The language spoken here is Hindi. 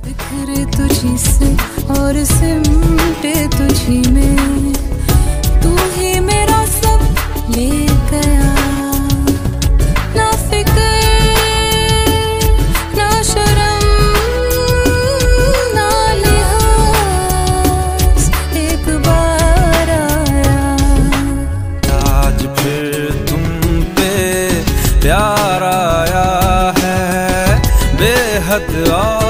बिखरे तुझी से और सिमटे तुझी में, तू ही मेरा सब ले गया। ना फिक्र ना शर्म ना लिहाज, एक बार आया। आज फिर तुम पे प्यार आया है बेहद।